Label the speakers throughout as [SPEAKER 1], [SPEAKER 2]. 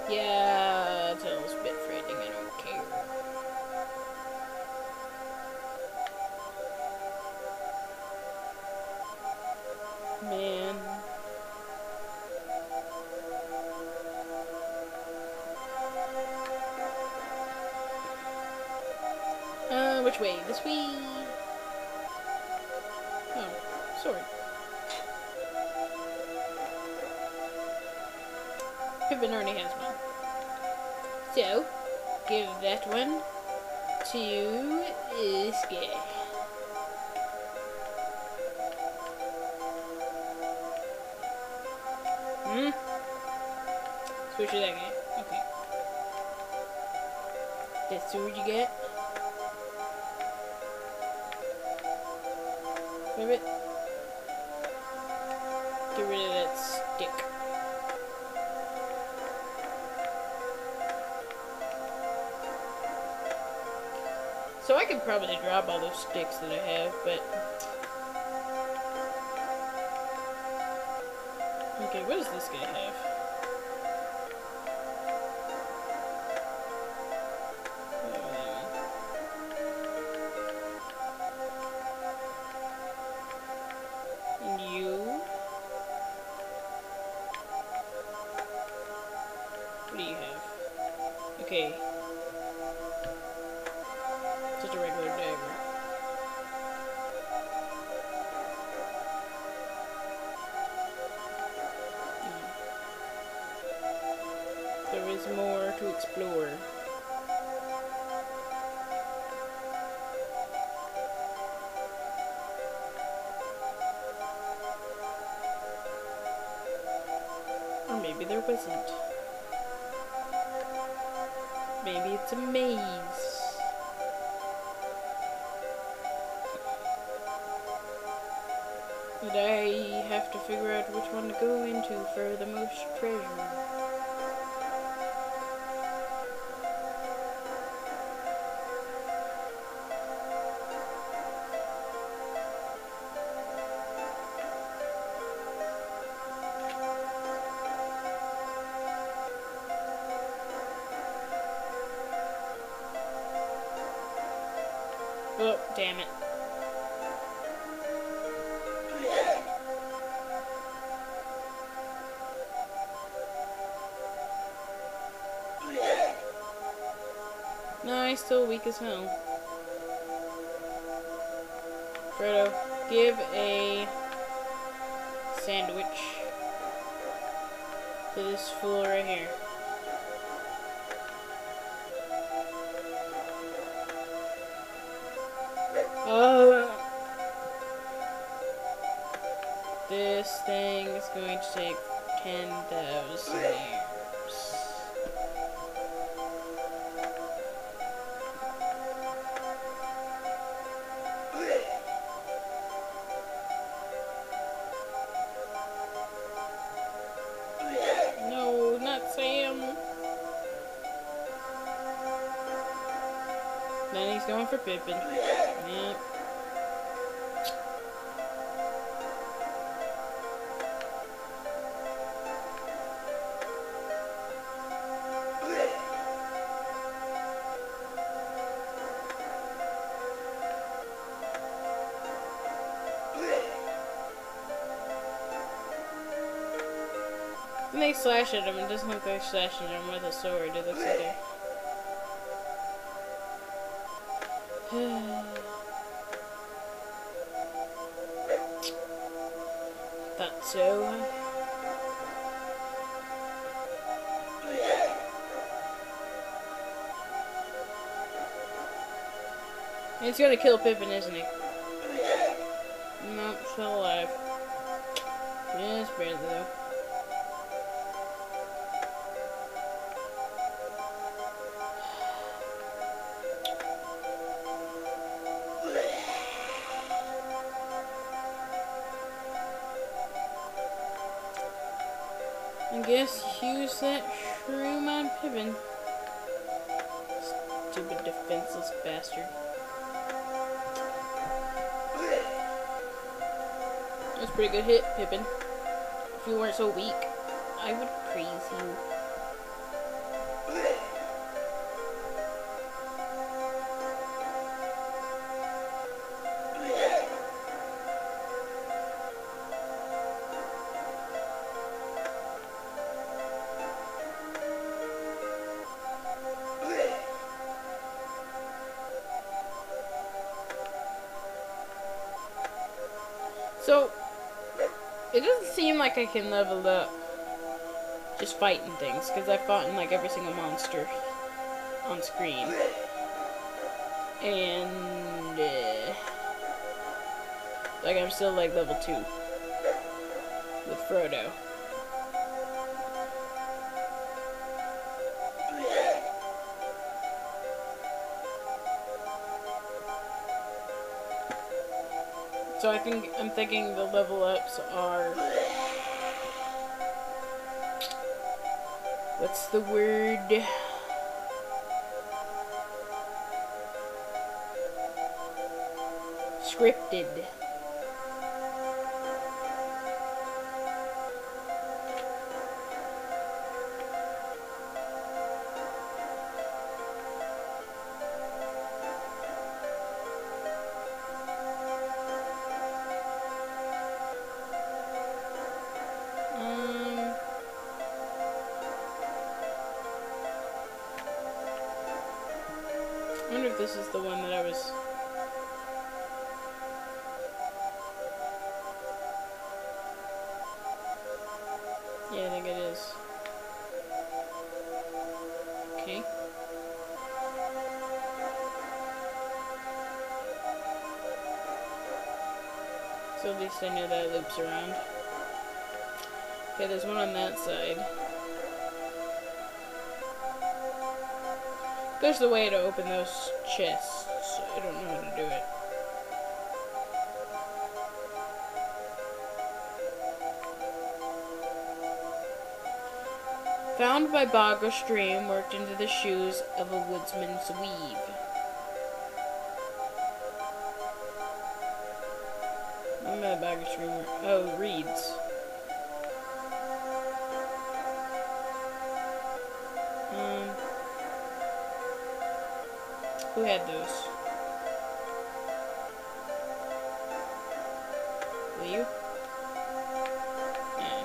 [SPEAKER 1] Yeah, it's a little bit frightening. I don't care. Man. Which way? This way? Oh, sword. Pippin already has one. So, give that one to this guy. Switch to that guy. Okay. That's the sword you get. Ribbit. Get rid of that stick. So I could probably drop all those sticks that I have, but... Okay, what does this guy have? And you? What do you have? Okay. Just a regular dagger. There is more to explore. Or maybe there wasn't. Maybe it's a maze. But I have to figure out which one to go into for the most treasure. Oh, damn it. No, he's still weak as hell. Frodo, give a sandwich to this fool right here. This thing is going to take 10,000 years. No, not Sam. Then he's going for Pippin. Yep. When they slash at him, it doesn't look like slashing at him with a sword. It looks like a... Thought so. He's gonna kill Pippin, isn't he? Nope, still alive. Just barely though. I guess use that shroom on Pippin. Stupid defenseless bastard. That was a pretty good hit, Pippin. If you weren't so weak, I would praise you. So, it doesn't seem like I can level up just fighting things, because I fought in like every single monster on screen. And, like I'm still like level 2 with Frodo. So I'm thinking the level ups are, what's the word? Scripted. I wonder if this is the one that I was... Yeah, I think it is. Okay. So at least I know that it loops around. Okay, there's one on that side. There's the way to open those chests. I don't know how to do it. Found by bog or stream, worked into the shoes of a woodsman's weave. I'm at a bog or stream. Oh, reeds. Who had those? Were you? Yeah.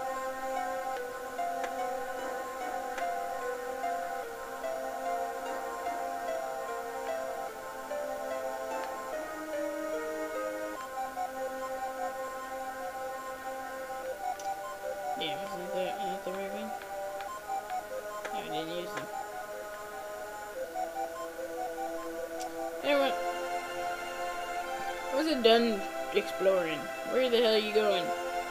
[SPEAKER 1] Yeah, wasn't that the right one? No, I didn't use them. Anyway, I wasn't done exploring. Where the hell are you going?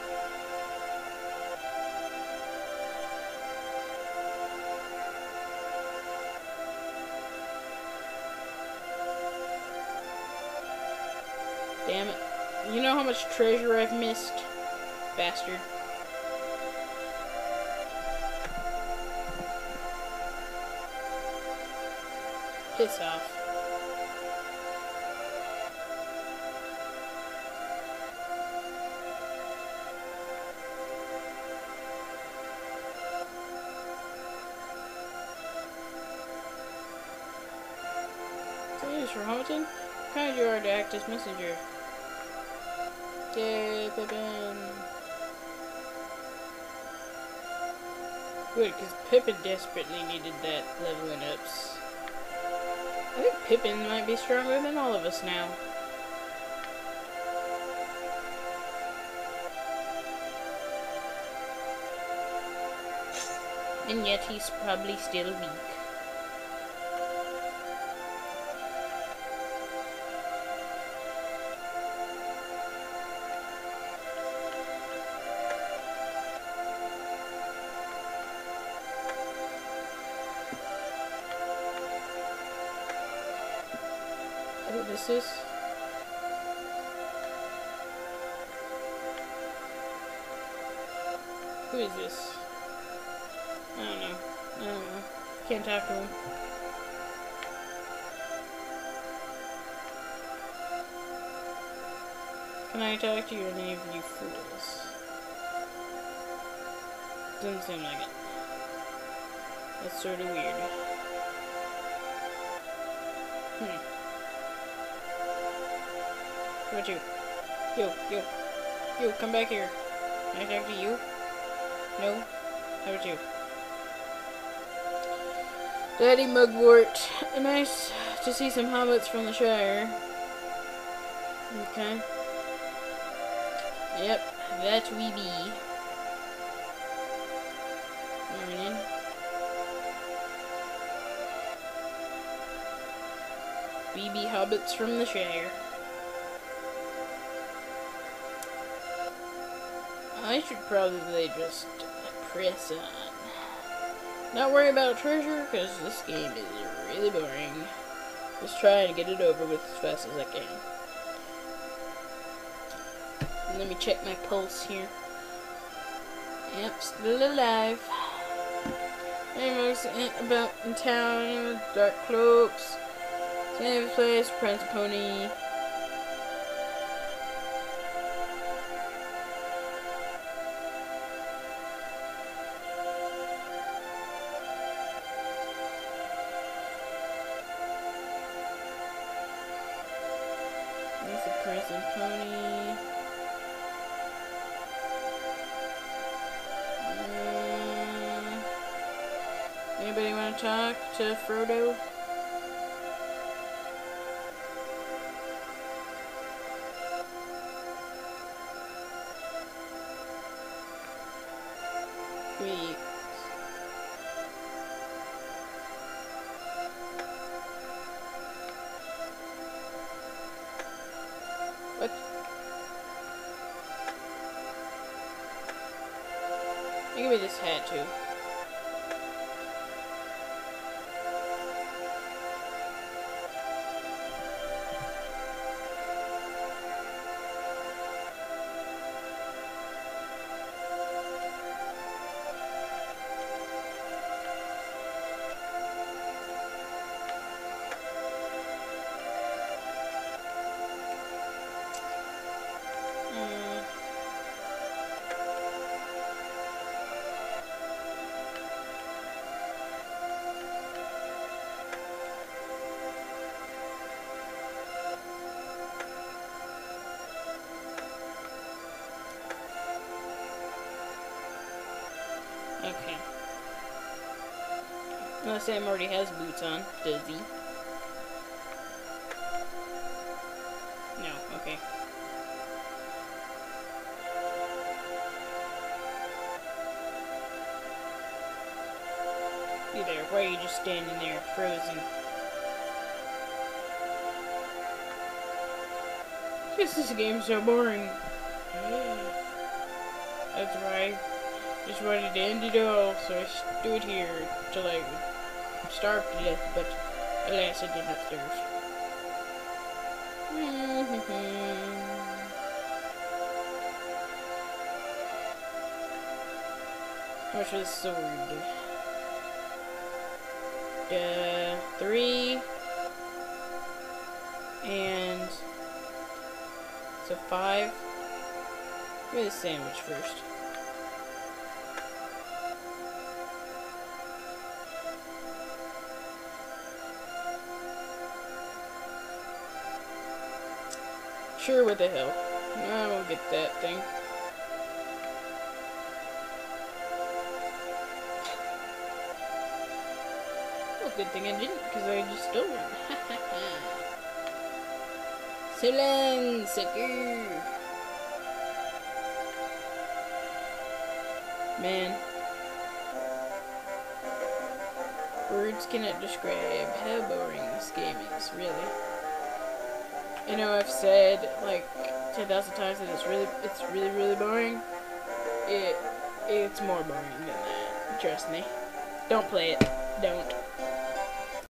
[SPEAKER 1] Damn it. You know how much treasure I've missed? Bastard. Piss off. For Hamilton? How kind you are to act as messenger? Yay, Pippin! Good, because Pippin desperately needed that leveling ups. I think Pippin might be stronger than all of us now. And yet he's probably still weak. This is who is this? I don't know. Can't talk to him. Can I talk to you, any of you fools? Doesn't seem like it. That's sort of weird. How about you? Yo, come back here. Can I talk to you? No? How about you? Daddy Mugwort. Nice to see some hobbits from the Shire. Okay. Yep, that we be. Morning. We be hobbits from the Shire. I should probably just press on. Not worry about treasure, because this game is really boring. Just try to get it over with as fast as I can. Let me check my pulse here. Yep, still alive. Anyways, about in town, dark cloaks, same place, Prince Pony. That's a Prince and Pony. Anybody want to talk to Frodo? Wait. What? Give me this hat too. Okay. Unless Sam already has boots on, does he? No, okay. You there, why are you just standing there, frozen? This game's so boring. That's right. Just wanted to end it all, so I stood here till I starved to death, but alas, I did not starve. How much for the sword? 3 and so 5. Give me the sandwich first. Sure, what the hell. I won't get that thing. Well, good thing I didn't, because I just stole one. So long, sucker. Man. Words cannot describe how boring this game is, really. I know I've said like 10,000 times that it's really boring. It's more boring than that. Trust me. Don't play it. Don't.